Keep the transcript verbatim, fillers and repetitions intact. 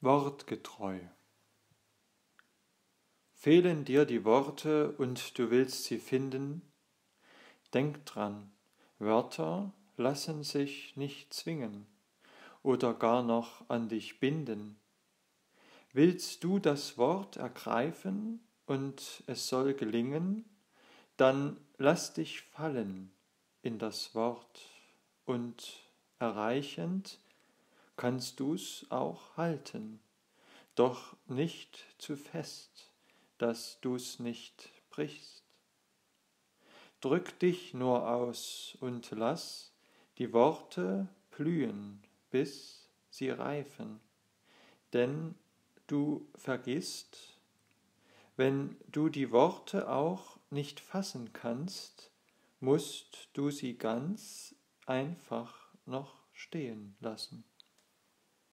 Wortgetreu. Fehlen dir die Worte und du willst sie finden? Denk dran, Wörter lassen sich nicht zwingen oder gar noch an dich binden. Willst du das Wort ergreifen und es soll gelingen, dann lass dich fallen in das Wort und erreichend kannst du's auch halten, doch nicht zu fest, dass du's nicht brichst. Drück dich nur aus und lass die Worte blühen, bis sie reifen, denn du vergisst, wenn du die Worte auch nicht fassen kannst, musst du sie ganz einfach noch stehen lassen.